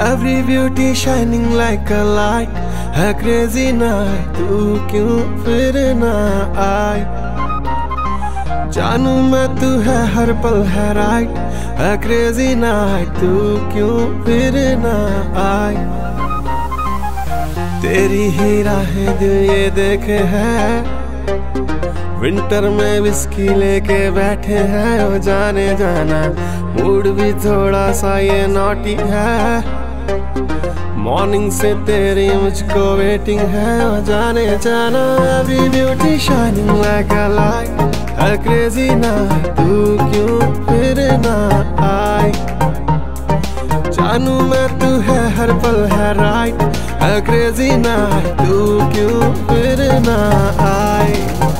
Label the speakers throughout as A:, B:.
A: Every beauty shining like a light, है crazy night, तू क्यों फिर ना आई। जानू मैं तू है हर पल है right, है crazy night, तू क्यों फिर ना आई। तेरी ही राहें दिल ये देखे है, विंटर में विस्की लेके बैठे हैं। ओ जाने जाना मूड भी थोड़ा सा ये नॉटी है, मॉर्निंग से तेरी मुझको वेटिंग है। ओ जाने जाना every beauty shining like a light, a crazy night, तू क्यों फिर ना आई। जानू मैं तू है हर पल है राइट, अ क्रेजी नाइट, तू क्यों फिर ना आई।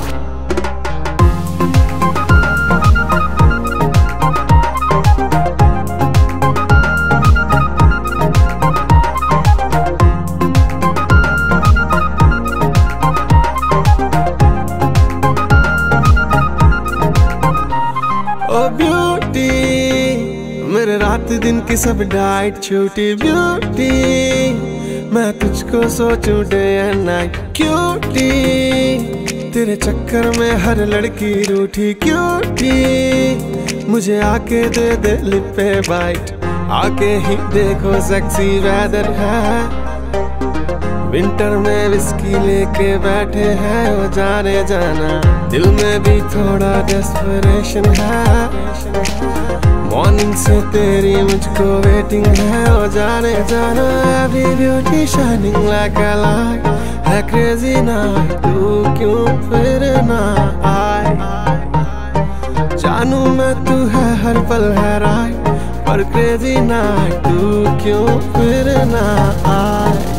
A: ओ ब्यूटी मेरे रात दिन की सब डाइट छूटी। ब्यूटी मैं तुझको सोचूं डे एंड नाइट। क्यूटी तेरे चक्कर में हर लड़की रूठी। क्यूटी मुझे आके दे दे लिप पे बाइट, आके ही देखो सेक्सी वेदर है। विंटर में विस्की लेके बैठे हैं। ओ जाने जाना दिल में भी थोड़ा डेस्परेशन है, मॉर्निंग से तेरी मुझको वेटिंग है। ओ जाने जाना every beauty shining like a light, है क्रेजी नाइट, तू क्यों फिर ना आई। जानू मैं तू है हर पल है राइट, पर क्रेजी नाइट, तू क्यों फिर ना आई।